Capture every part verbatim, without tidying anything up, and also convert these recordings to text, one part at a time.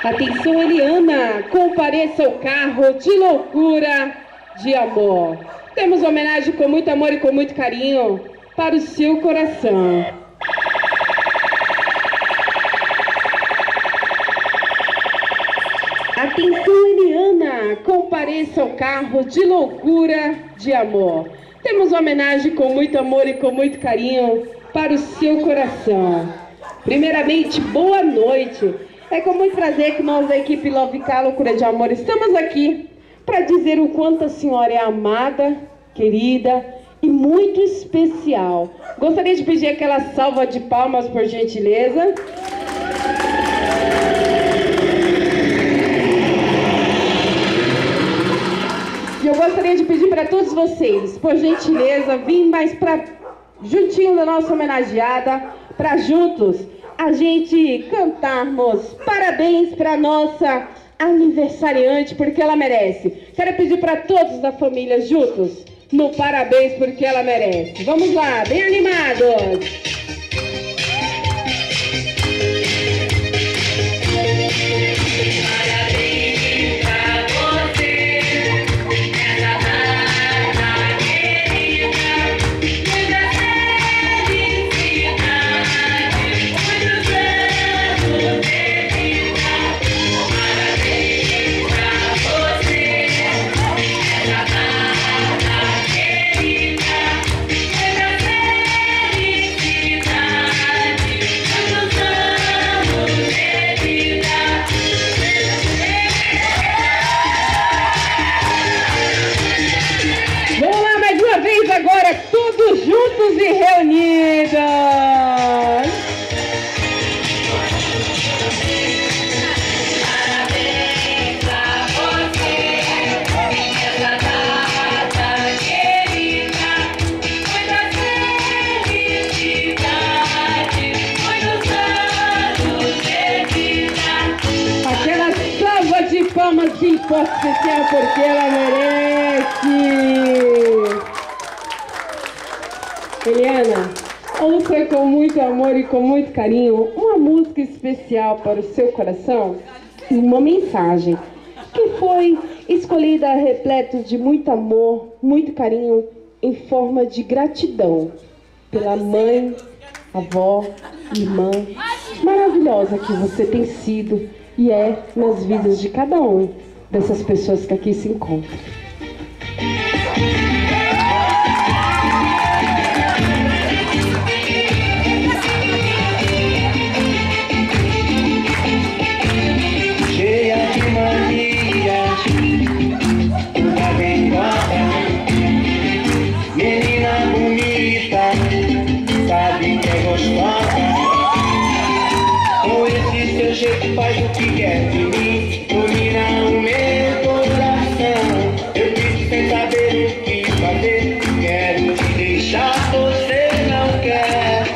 Atenção, Eliana, compareça ao carro de loucura de amor. Temos homenagem com muito amor e com muito carinho para o seu coração. Atenção, Eliana, compareça ao carro de loucura de amor. Temos homenagem com muito amor e com muito carinho para o seu coração. Primeiramente, boa noite. É com muito prazer que nós, da equipe Love Car Loucura de Amor, estamos aqui para dizer o quanto a senhora é amada, querida e muito especial. Gostaria de pedir aquela salva de palmas, por gentileza. E eu gostaria de pedir para todos vocês, por gentileza, vir mais para juntinho da nossa homenageada, para juntos a gente cantarmos parabéns para nossa aniversariante, porque ela merece. Quero pedir para todos da família juntos no parabéns, porque ela merece. Vamos lá, bem animados. Agora todos juntos e reunidos. Parabéns pra você, essa data querida, muita felicidade, muitos anos de vida. Aquela salva de palmas de forte especial, porque ela merece. Eliana, ouça com muito amor e com muito carinho uma música especial para o seu coração e uma mensagem que foi escolhida repleto de muito amor, muito carinho, em forma de gratidão pela mãe, avó, irmã maravilhosa que você tem sido e é nas vidas de cada um dessas pessoas que aqui se encontram. Faz o que quer de mim, domina o meu coração. Eu fico sem saber o que fazer, quero te deixar, você não quer.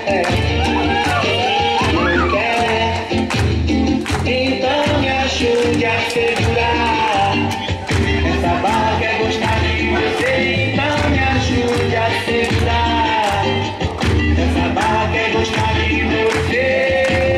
Não quer, então me ajude a segurar. Essa barra quer gostar de você, então me ajude a segurar. Essa barra quer gostar de você.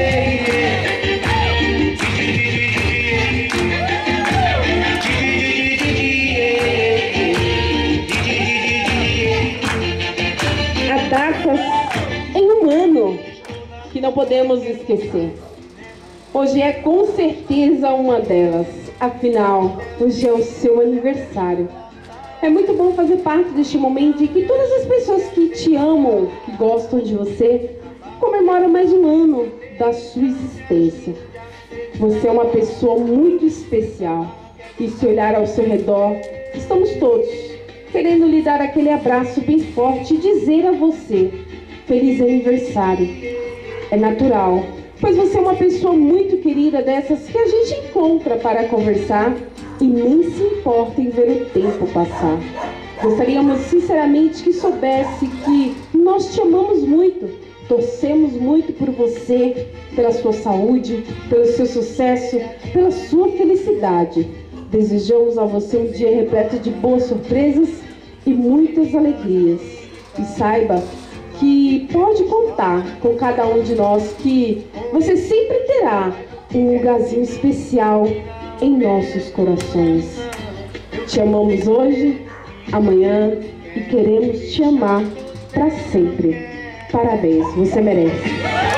Que não podemos esquecer. Hoje é com certeza uma delas. Afinal, hoje é o seu aniversário. É muito bom fazer parte deste momento em que todas as pessoas que te amam, que gostam de você, comemoram mais um ano da sua existência. Você é uma pessoa muito especial. E se olhar ao seu redor, estamos todos querendo lhe dar aquele abraço bem forte e dizer a você: feliz aniversário. É natural, pois você é uma pessoa muito querida, dessas que a gente encontra para conversar e nem se importa em ver o tempo passar. Gostaríamos sinceramente que soubesse que nós te amamos muito, torcemos muito por você, pela sua saúde, pelo seu sucesso, pela sua felicidade. Desejamos a você um dia repleto de boas surpresas e muitas alegrias. E saiba que pode contar com cada um de nós, que você sempre terá um lugarzinho especial em nossos corações. Te amamos hoje, amanhã e queremos te amar para sempre. Parabéns, você merece.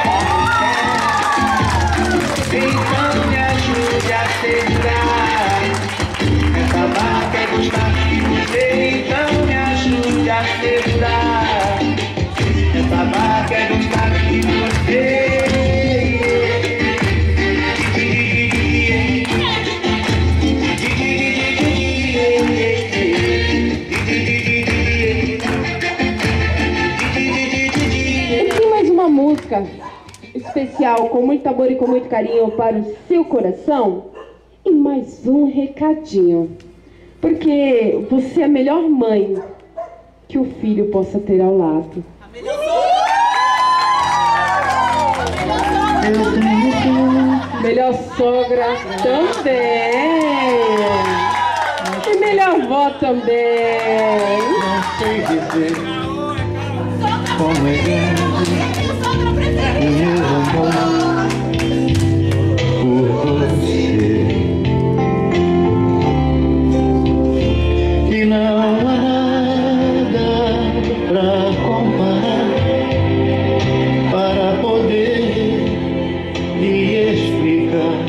Então me ajude a segurar essa barca é gostar de você. Então me ajude a segurar essa barca é gostar de você. Música especial com muito amor e com muito carinho para o seu coração. E mais um recadinho, porque você é a melhor mãe que o filho possa ter ao lado. Melhor sogra também. E melhor avó também. Não sei dizer como é grande o meu amor por você, e não há nada pra comparar, para poder lhe explicar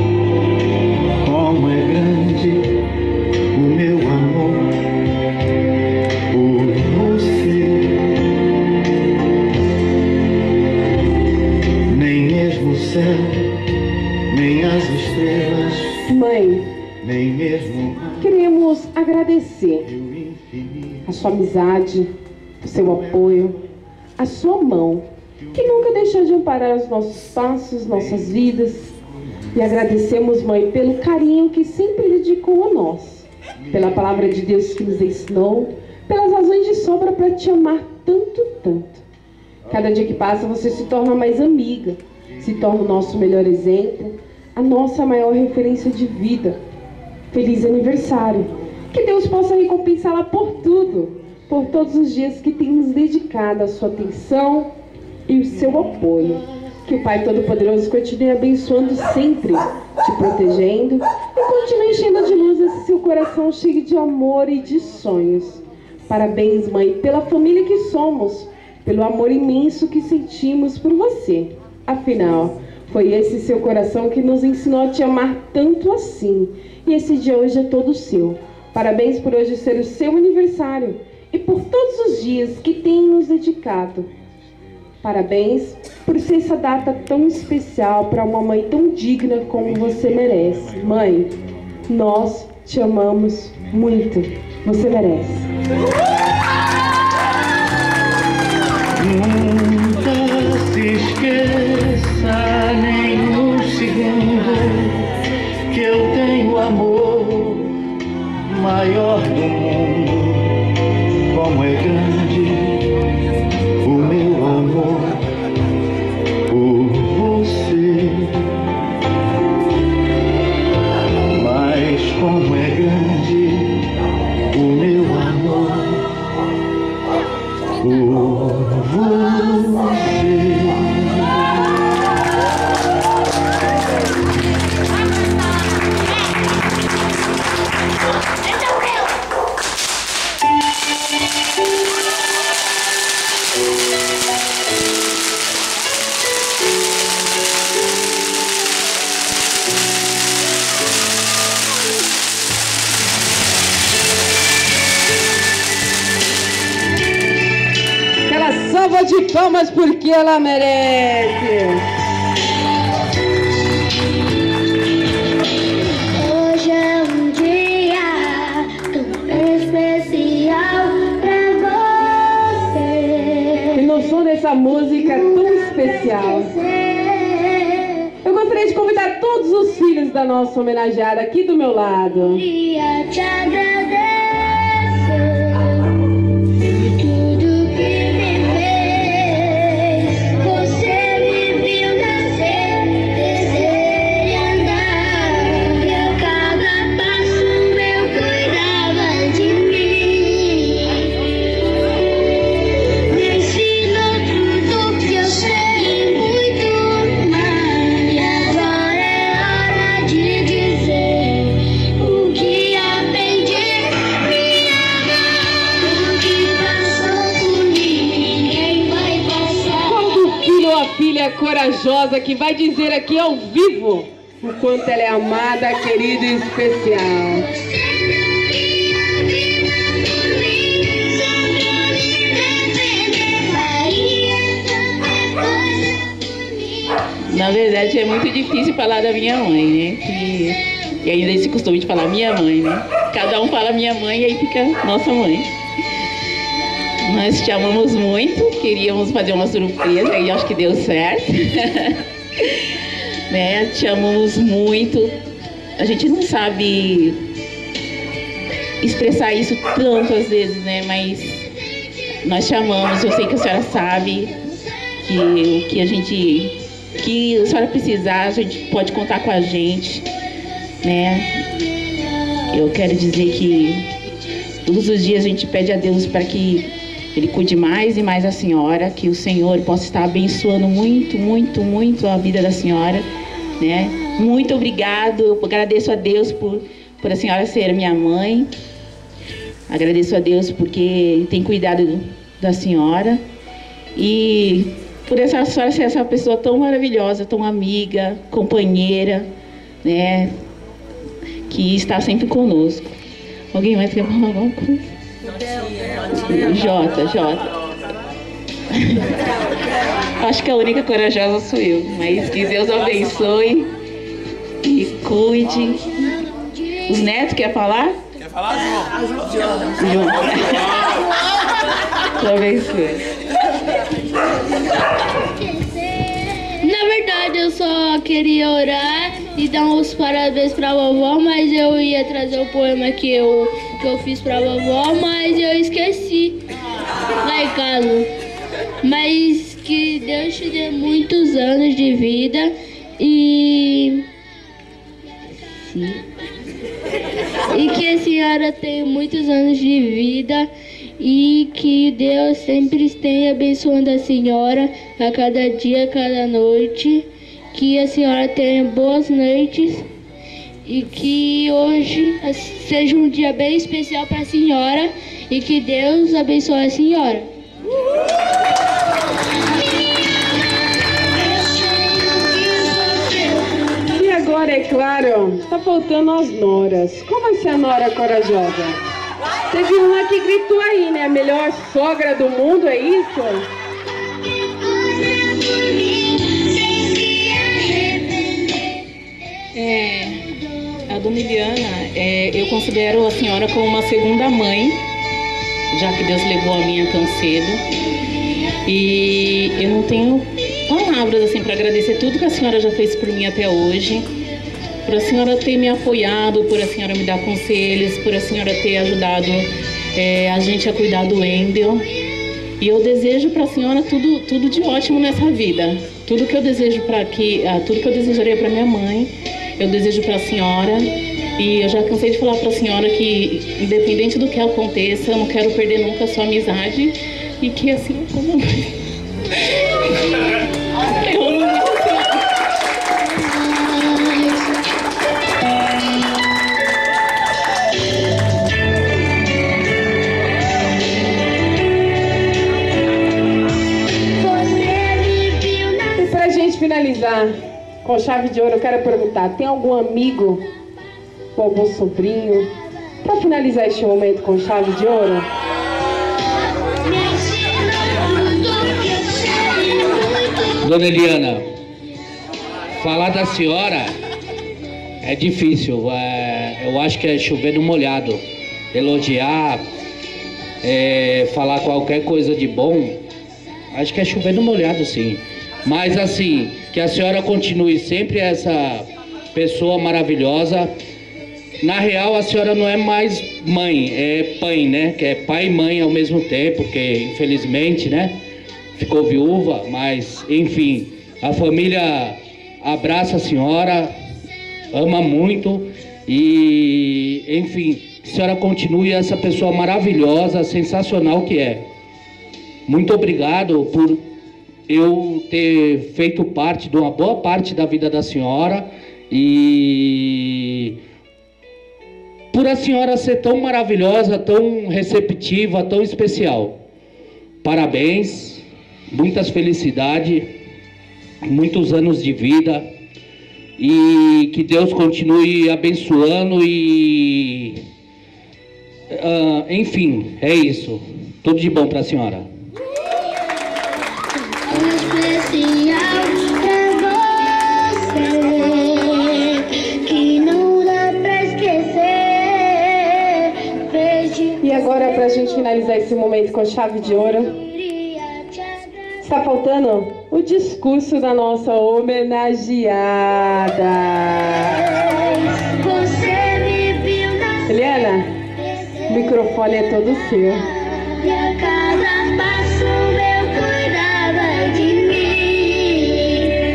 como é grande o meu amor por você. Céu, nem as estrelas, mãe, nem mesmo queremos agradecer a sua amizade, o seu apoio, a sua mão, que nunca deixou de amparar os nossos passos, nossas vidas. E agradecemos, mãe, pelo carinho que sempre dedicou a nós, pela palavra de Deus que nos ensinou, pelas razões de sobra para te amar tanto, tanto. Cada dia que passa você se torna mais amiga, se torna o nosso melhor exemplo, a nossa maior referência de vida. Feliz aniversário! Que Deus possa recompensá-la por tudo, por todos os dias que tem nos dedicado a sua atenção e o seu apoio. Que o Pai Todo-Poderoso continue abençoando sempre, te protegendo e continue enchendo de luz esse seu coração cheio de amor e de sonhos. Parabéns, mãe, pela família que somos, pelo amor imenso que sentimos por você. Afinal, foi esse seu coração que nos ensinou a te amar tanto assim. E esse dia hoje é todo seu. Parabéns por hoje ser o seu aniversário e por todos os dias que tem nos dedicado. Parabéns por ser essa data tão especial para uma mãe tão digna como você merece. Mãe, nós te amamos muito. Você merece. Nunca se esqueça nem um segundo que eu tenho amor maior do mundo. Como é grande o meu amor por você, mas como é grande o meu amor por você. Salva de palmas porque ela merece. Hoje é um dia tão especial pra você. E no som dessa música tão especial, eu gostaria de convidar todos os filhos da nossa homenageada aqui do meu lado. Queria te agradecer. Agora filha corajosa que vai dizer aqui ao vivo o quanto ela é amada, querida e especial. Na verdade é muito difícil falar da minha mãe, né? Que, e ainda esse costume de falar minha mãe, né? Cada um fala minha mãe e aí fica nossa mãe. Nós te amamos muito, queríamos fazer uma surpresa e acho que deu certo. Né? Te amamos muito. A gente não sabe expressar isso tantas vezes, né? Mas nós te amamos, eu sei que a senhora sabe que o que a gente... que a senhora precisar, a gente pode contar com a gente, né? Eu quero dizer que todos os dias a gente pede a Deus para que Ele cuide mais e mais da senhora, que o Senhor possa estar abençoando muito, muito, muito a vida da senhora, né? Muito obrigado, eu agradeço a Deus por, por a senhora ser minha mãe, agradeço a Deus porque Ele tem cuidado da senhora e por essa senhora ser essa pessoa tão maravilhosa, tão amiga, companheira, né? Que está sempre conosco. Alguém mais quer falar alguma coisa? Jota, Jota. Acho que a única corajosa sou eu, mas que Deus abençoe e cuide. Os netos, quer falar? Quer falar, João? João. Deus abençoe. Na verdade, eu só queria orar e dar uns parabéns pra vovó, mas eu ia trazer o poema que eu, que eu fiz pra vovó, mas eu esqueci lá em casa. Mas que Deus te dê muitos anos de vida e... Sim. E que a senhora tenha muitos anos de vida e que Deus sempre esteja abençoando a senhora a cada dia, a cada noite. Que a senhora tenha boas noites e que hoje seja um dia bem especial para a senhora e que Deus abençoe a senhora. E agora, é claro, tá faltando as noras. Como vai ser a nora corajosa? Teve uma que gritou aí, né? A melhor sogra do mundo, é isso? É, a dona Eliana, é, eu considero a senhora como uma segunda mãe, já que Deus levou a minha tão cedo. E eu não tenho palavras assim para agradecer tudo que a senhora já fez por mim até hoje. Por a senhora ter me apoiado, por a senhora me dar conselhos, por a senhora ter ajudado é, a gente a cuidar do Wendel. E eu desejo para a senhora tudo, tudo de ótimo nessa vida. Tudo que eu desejo para que, ah, tudo que eu desejaria para minha mãe, eu desejo para a senhora. E eu já cansei de falar para a senhora que, independente do que aconteça, eu não quero perder nunca a sua amizade e que assim como eu amo muito a senhora. E pra gente finalizar com chave de ouro, eu quero perguntar, tem algum amigo ou algum sobrinho para finalizar este momento com chave de ouro? Dona Eliana, falar da senhora é difícil, é, eu acho que é chover no molhado. Elogiar, é, falar qualquer coisa de bom, acho que é chover no molhado, sim. Mas assim, que a senhora continue sempre essa pessoa maravilhosa. Na real, a senhora não é mais mãe, é pai, né? Que é pai e mãe ao mesmo tempo, porque infelizmente, né? Ficou viúva, mas enfim, a família abraça a senhora, ama muito e, enfim, que a senhora continue essa pessoa maravilhosa, sensacional que é. Muito obrigado por eu ter feito parte de uma boa parte da vida da senhora e por a senhora ser tão maravilhosa, tão receptiva, tão especial. Parabéns, muitas felicidades muitos anos de vida e que Deus continue abençoando e... Uh, enfim, é isso. Tudo de bom para a senhora. Especial pra você, que não dá pra esquecer. Vejo E agora, para a gente finalizar esse momento com chave de ouro, está faltando o discurso da nossa homenageada. você me viu na Eliana, o microfone é todo seu. e a cada passo meu cuidava de mim.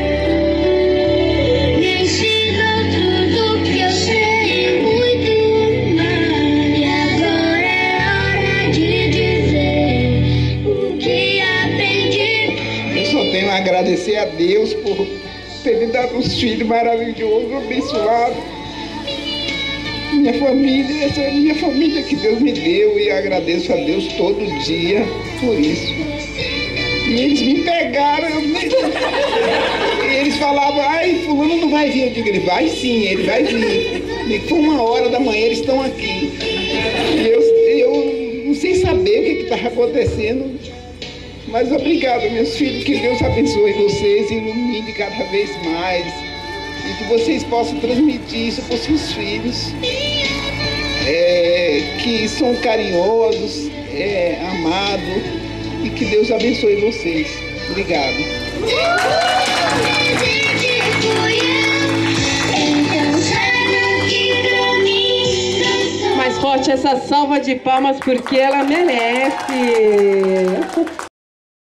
Me ensinou tudo que eu sei e muito mais. E agora é hora de dizer o que aprendi. Eu só tenho a agradecer a Deus por ter me dado uns filhos maravilhosos, abençoados. Minha família, essa é a minha família que Deus me deu e agradeço a Deus todo dia por isso. E eles me pegaram, eu nem... e eles falavam, ai, fulano não vai vir. Eu digo, ele vai sim, ele vai vir. E foi uma hora da manhã, eles estão aqui. E eu, eu não sei saber o que estava acontecendo, mas obrigado, meus filhos, que Deus abençoe vocês e ilumine cada vez mais. E que vocês possam transmitir isso para os seus filhos, é, que são carinhosos, é, amados, e que Deus abençoe vocês. Obrigado. Mais forte essa salva de palmas porque ela merece.